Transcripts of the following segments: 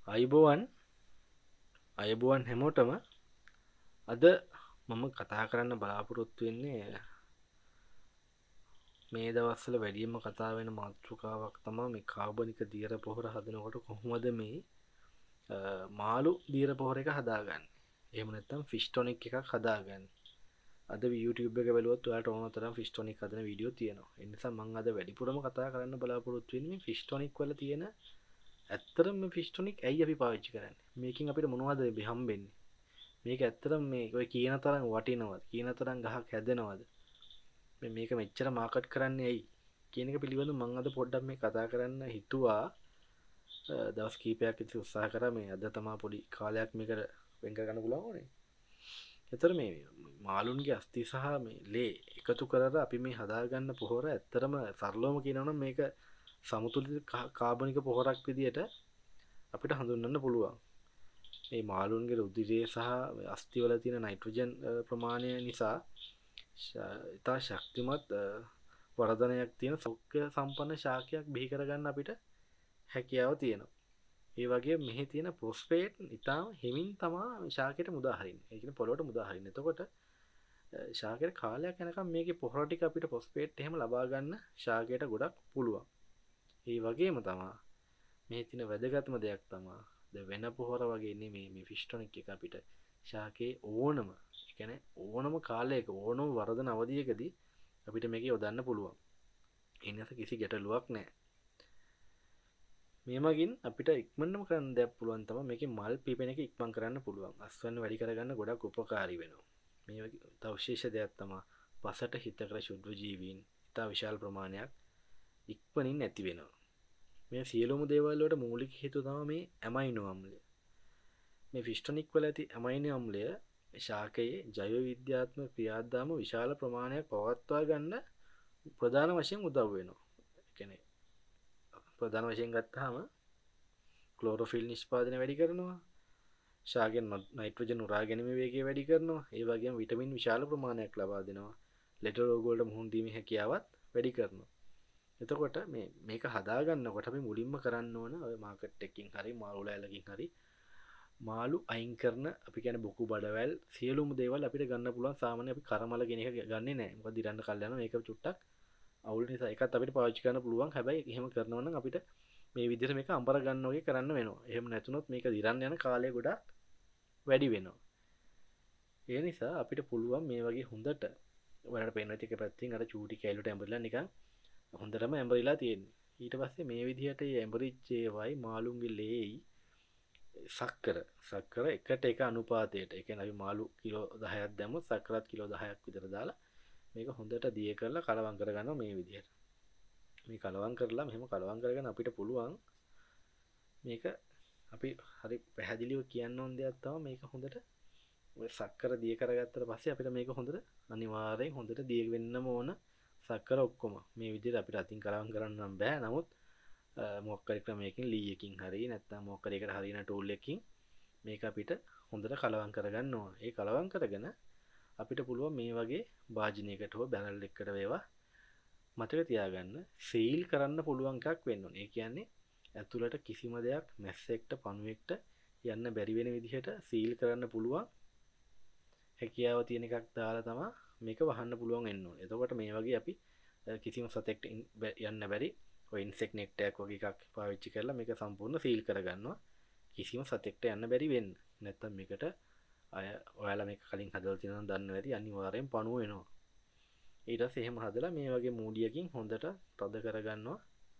අයිබෝවන් අයිබෝවන් හැමෝටම අද මම කතා කරන්න බලාපොරොත්තු වෙන්නේ මේ දවස්වල වැඩියෙන්ම කතා වෙන මාතෘකාවක් තමයි මේ කාබනික දියර පොහොර හදනකොට කොහොමද මේ මාළු දියර පොහොර එක හදාගන්නේ. එහෙම නැත්නම් ෆිෂ් ටොනික් එකක් හදාගන්නේ. අද YouTube එක බැලුවොත් ඔයාලට ඕන තරම් ෆිෂ් ටොනික් හදන වීඩියෝ තියෙනවා. ඒ නිසා මම අද වැඩිපුරම කතා කරන්න බලාපොරොත්තු වෙන්නේ මේ ෆිෂ් ටොනික් වල තියෙන ඇත්තටම මේ ෆිෂ් ටොනික් ඇයි අපි පාවිච්චි කරන්නේ? මේකෙන් අපිට මොනවද හම්බෙන්නේ? මේක ඇත්තටම මේ ඔය කියන තරම් වටිනවද? කියන තරම් ගහක් හැදෙනවද? මේක මෙච්චර මාකට් කරන්නේ ඇයි? කියන එක පිළිබඳව මම අද පොඩ්ඩක් මේ කතා කරන්න හිතුවා. දවස් කීපයක් ඉතින් උත්සාහ කරා මේ අද තමයි පොඩි කාලයක් මේකට වෙන් කරගන්න පුළුවන් වුණේ. ඒතර මේ මාළුන්ගේ අස්ථි සහ මේ ලේ එකතු කරලා අපි මේ හදාගන්න පොහොර ඇත්තටම සරලවම කියනවනම් මේක සමතුලිත කාබනික පොහොරක් විදියට අපිට හඳුන්වන්න පුළුවන්. මේ මාළුන්ගේ රුධිරයේ සහ අස්ථිවල තියෙන නයිට්‍රජන් ප්‍රමාණය නිසා ඉතා ශක්තිමත් වර්ධනයක් තියෙන සෞඛ්‍ය සම්පන්න ශාකයක් බිහි කරගන්න අපිට හැකියාව තියෙනවා. ඒ වගේ මෙහි තියෙන ප්‍රොස්පේට් ඉතාම හිමින් තමයි ශාකයට මුදා හරින්නේ. ඒ කියන්නේ පොළොවට මුදා හරින්නේ. එතකොට ශාකයට කාලයක් යනකම් මේකේ පොහොර ටික අපිට ප්‍රොස්පේට් එහෙම ලබා ගන්න ශාකයට ගොඩක් පුළුවන්. ඒ වගේම තමයි මේ තියෙන වැදගත්ම දෙයක් තමයි වෙන පොහොර වගේ නෙමෙයි මේ ෆිෂ් ටොනික් එක අපිට ශාකයේ ඕනම ඒ කියන්නේ ඕනම කාලයක ඕනම වර්ධන අවධියකදී අපිට මේක යොදන්න පුළුවන්. ඒ නිසා කිසි ගැටලුවක් නැහැ. මේ මගින් අපිට ඉක්මනටම කරන්න දෙයක් පුළුවන් තමයි මේකේ මල් පිපෙන එක ඉක්මන් කරන්න පුළුවන්. අස්වැන්න වැඩි කරගන්න ගොඩක් උපකාරී වෙනවා. මේ වගේ තව විශේෂ දෙයක් තමයි පසට හිතකර ශුද්ධ ජීවීන් ඉතා විශාල ප්‍රමාණයක් ඉක්මනින් නැති වෙනවා. මේ සියලුම දේවල් වලට මූලික හේතුව තමයි මේ ඇමයිනෝ අම්ලය. මේ ෆිෂ් ටොනික් වල ඇති ඇමයිනෝ අම්ලය ශාකයේ ජෛව විද්‍යාත්මක ක්‍රියාදාම විශාල ප්‍රමාණයක් පවත්වා ගන්න ප්‍රධාන වශයෙන් උදව් වෙනවා. ඒ කියන්නේ ප්‍රධාන වශයෙන් ගත්තාම ක්ලෝරොෆිල් නිෂ්පාදනය වැඩි කරනවා. ශාකයෙන් නයිට්‍රජන් උරා ගැනීම වේගය වැඩි කරනවා. ඒ වගේම විටමින් විශාල ප්‍රමාණයක් ලබා දෙනවා. ලෙඩ රෝග වලට මුහුණ දීමේ හැකියාවත් වැඩි කරනවා. එතකොට මේක හදාගන්නකොට අපි මුලින්ම කරන්න ඕන ඔය මාකට් එකකින් හරි මාළු ලෑල්ලකින් හරි මාළු අයින් කරන අපි කියන්නේ බොකු බඩවැල් සියලුම දේවල් අපිට ගන්න පුළුවන්. සාමාන්‍යයෙන් අපි කරමල කියන එක ගන්නෙ නැහැ. මොකද දිරන්න කල් යනවා. මේක චුට්ටක් අවුල් නිසා එකත් අපිට පාවිච්චි කරන්න පුළුවන්. හැබැයි එහෙම කරනවා නම් අපිට මේ විදිහට මේක අඹර ගන්න වගේ කරන්න වෙනවා. එහෙම නැතුනොත් මේක දිරන්න යන කාලය ගොඩක් වැඩි වෙනවා. ඒ නිසා අපිට පුළුවන් මේ වගේ හොඳට ඔයාලට පේන ටික පැත්තෙන් අර චූටි කැලුට ඇඹරිලා නිකන් හොඳටම ඇඹරිලා තියෙන්නේ. ඊට පස්සේ මේ විදිහට මේ ඇඹරිච්ච ඒවයි මාළුන්ගේ ලේයි සක්කර එකට එක අනුපාතයට. ඒ කියන්නේ අපි මාළු කිලෝ 10ක් දැම්මොත් සක්කරත් කිලෝ 10ක් විතර දාලා මේක හොඳට දිය කරලා කලවම් කරගන්නවා මේ විදිහට. මේ කලවම් කරලා මෙහෙම කලවම් කරගෙන අපිට පුළුවන් මේක අපි හරි පැහැදිලිව කියන්න ඕන දෙයක් තමයි මේක හොඳට ඔය සක්කර දිය කරගත්තට පස්සේ අපිට මේක හොඳට අනිවාර්යෙන් හොඳට දිය වෙන්නම ඕන. සක්කර ඔක්කොම මේ විදිහට අපිට අතින් කලවම් කරන්න නම් බෑ. නමුත් මොකක් හරි ක්‍රමයකින් ලී එකකින් හරි නැත්නම් මොකක් හරි එකට හරියන ටූල් එකකින් මේක අපිට හොඳට කලවම් කරගන්න ඕන. ඒ කලවම් කරගෙන අපිට පුළුවන් මේ වගේ භාජනයකට හෝ බැරල් එකකට වේවා මතක තියාගන්න සීල් කරන්න පුළුවන් එකක් වෙන්න ඕනේ. ඒ කියන්නේ ඇතුළට කිසිම දෙයක් මැස්සෙක්ට පණුවෙක්ට යන්න බැරි වෙන විදිහට සීල් කරන්න පුළුවන් හැකියාව තියෙන එකක් දාලා තමයි මේක වහන්න පුළුවන් වෙන්න ඕනේ. එතකොට මේ වගේ අපි කිසිම සතෙක්ට යන්න බැරි ඔය ඉන්සෙක්ට් නෙට් එකක් වගේ එකක් පාවිච්චි කරලා මේක සම්පූර්ණ සීල් කරගන්නවා. කිසිම සතෙක්ට යන්න බැරි වෙන්න. නැත්තම් මේකට ඔයාලා මේක කලින් හදලා තියෙනවා නම් දන්න ඇති අනිවාර්යෙන් පණුව වෙනවා. ඊට පස්සේ එහෙම හදලා මේ වගේ මූඩියකින් හොඳට තද කරගන්නවා.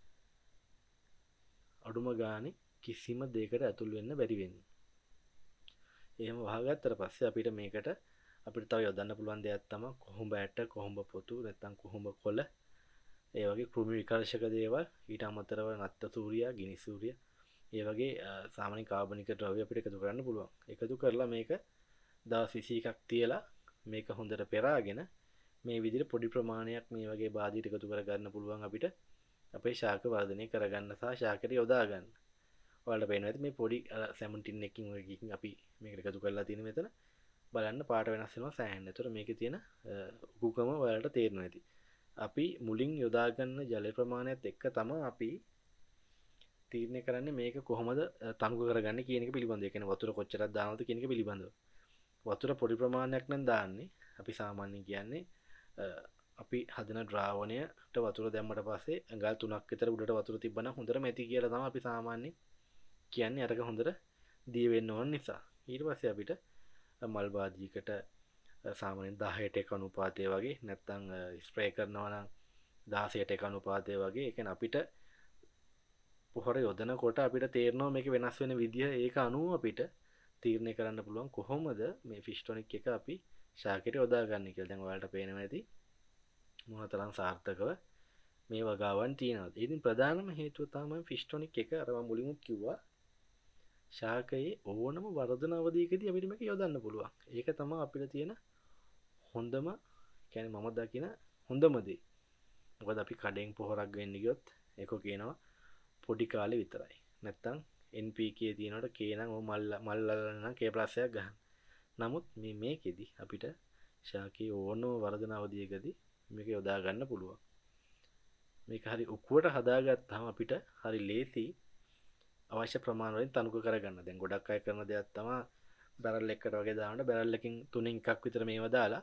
අඩුම ගානේ කිසිම දෙයකට ඇතුල් වෙන්න බැරි වෙන්න. එහෙම වහගත්තට පස්සේ අපිට මේකට අපිට තව යොදන්න පුළුවන් දෙයක් තමයි කොහොඹ ඇට, කොහොඹ පොතු, නැත්නම් කොහොඹ කොළ. ඒ වගේ කෘමි විකර්ෂක දේවල් ඊට අමතරව නත්ත සූර්යා, ගිනි සූර්යා ඒ වගේ සාමාන්‍ය කාබනික ද්‍රව්‍ය අපිට එකතු කරන්න පුළුවන්. එකතු කරලා මේක දවස් 21ක් තියලා මේක හොඳට පෙරාගෙන මේ විදිහට පොඩි ප්‍රමාණයක් මේ වගේ බාධිත එකතු කරගන්න පුළුවන් අපිට අපේ ශාක වර්ධනය කරගන්න සහ ශාකයට යොදා ගන්න. ඔයාලට පේනවා ඇති මේ පොඩි සැමන් ටින් එකකින් වගේ අපි මේකට එකතු කරලා තියෙන මෙතන බලන්න පාට වෙනස් වෙනවා සෑහෙන්න. ඒතර මේකේ තියෙන උකුකම ඔයාලට තේරෙනවා ඇති. අපි මුලින් යොදා ගන්න ජල ප්‍රමාණයත් එක්ක තමයි අපි තීරණය කරන්නේ මේක කොහොමද තනුක කරගන්නේ කියන එක පිළිබඳව. ඒ කියන්නේ වතුර කොච්චරක් දානවද කියන එක පිළිබඳව. වතුර පොඩි ප්‍රමාණයක් නම් දාන්නේ. අපි සාමාන්‍යයෙන් කියන්නේ අපි හදන ද්‍රාවණයට වතුර දැම්මට පස්සේ ඇඟල් 3ක් විතර උඩට වතුර තිබ්බනම් හොඳට මැති කියලා තමයි අපි සාමාන්‍යයෙන් කියන්නේ. අරක හොඳට දිය වෙන්න ඕන නිසා. ඊට පස්සේ අපිට මල් බාජියකට සාමාන්‍යයෙන් 10ට 1 අනුපාතය වගේ නැත්නම් ස්ප්‍රේ කරනවා නම් 16ට 1 අනුපාතය වගේ. ඒ කියන්නේ අපිට පොහොර යොදනකොට අපිට තේරෙනවා මේක වෙනස් වෙන විදිය. ඒක අනුව අපිට තීරණය කරන්න පුළුවන් කොහොමද මේ ෆිෂ් ටොනික් එක අපි ශාකයට යොදාගන්නේ කියලා. දැන් ඔයාලට පේනවා ඇති මොනතරම් සාර්ථකව මේ වගාවන් තියෙනවද. ඉතින් ප්‍රධානම හේතුව තමයි ෆිෂ් ටොනික් එක අර මම මුලින්ම කිව්වා ශාකයේ ඕනම වර්ධන අවධියකදී අපිට මේක යොදන්න පුළුවන්. ඒක තමයි අපිට තියෙන හොඳම කියන්නේ මම දකින හොඳම දේ. මොකද අපි කඩෙන් පොහොරක් ගන්න ගියොත් ඒක කියනවා පොඩි කාලේ විතරයි. නැත්තම් NPK තියෙනකොට K නම් ඔය මල් නම් K+ එකක් ගන්න. නමුත් මේකෙදි අපිට ශාකයේ ඕනම වර්ධන අවධියකදී මේක යොදා ගන්න පුළුවන්. මේක හරි උකුවට හදාගත්තාම අපිට හරි ලේසි අවශ්‍ය ප්‍රමාණ වලින් තනුක කරගන්න. දැන් ගොඩක් අය කරන දෙයක් තමයි බැරල් එකකට වගේ දාන්න බැරල් එකකින් 3න් එකක් විතර මේව දාලා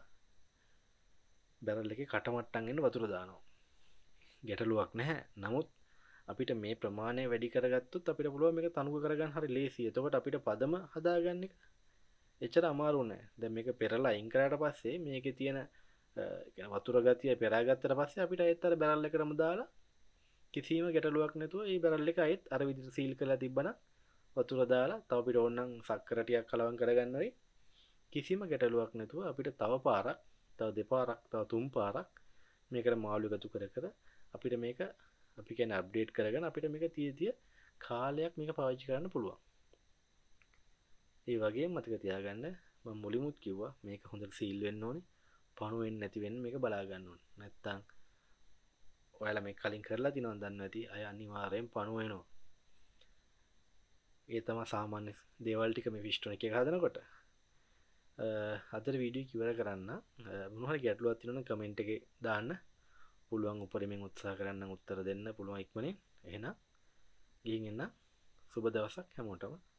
බැරල් එකේ කටමට්ටම් එන්න වතුර දානවා. ගැටලුවක් නැහැ. නමුත් අපිට මේ ප්‍රමාණය වැඩි කරගත්තොත් අපිට පුළුවන් මේක තනුක කරගන්න හරි ලේසියි. එතකොට අපිට පදම හදාගන්න එක එච්චර අමාරු නෑ. දැන් මේක පෙරලා අයින් කරාට පස්සේ මේකේ තියෙන වතුර ගතිය පෙරාගත්තට පස්සේ අපිට ඒත් අර බැරල් එකටම දාලා කිසිම ගැටලුවක් නැතුව මේ බැරල් එක අයත් අර විදිහට සීල් කරලා තිබ්බනම් වතුර දාලා තව අපිට ඕනනම් සක්කර ටිකක් කලවම් කරගන්න වෙයි. කිසිම ගැටලුවක් නැතුව අපිට තව පාරක්, තව දෙපාරක්, තව තුන් පාරක් මේකට මාළු එකතු කර කර අපිට මේක අපි කියන්නේ අප්ඩේට් කරගෙන අපිට මේක තිය කාලයක් මේක පාවිච්චි කරන්න පුළුවන්. ඒ වගේම මතක තියාගන්න මම මුලින්මුත් කිව්වා මේක හොඳට සීල් වෙන්න ඕනේ. පණු වෙන්නේ නැති වෙන්න මේක බලා ගන්න ඕනේ. නැත්තම් ඔයාලා මේක කලින් කරලා තිනවද දන්නේ නැති අය අනිවාර්යෙන් පණු වෙනවා. ඒ තමයි සාමාන්‍ය දේවල් ටික මේ ෆිෂ් ටොනික් එක හදනකොට. අදට වීඩියෝ ඉවර කරන්න. මොනවා හරි ගැටලුවක් තියෙනවා නම් කමෙන්ට් එකේ දාන්න. පුළුවන් උපරිමයෙන් උත්සාහ කරන්න උත්තර දෙන්න පුළුවන් ඉක්මනින්. එහෙනම් ගිහින් එන්න. සුබ දවසක් හැමෝටම.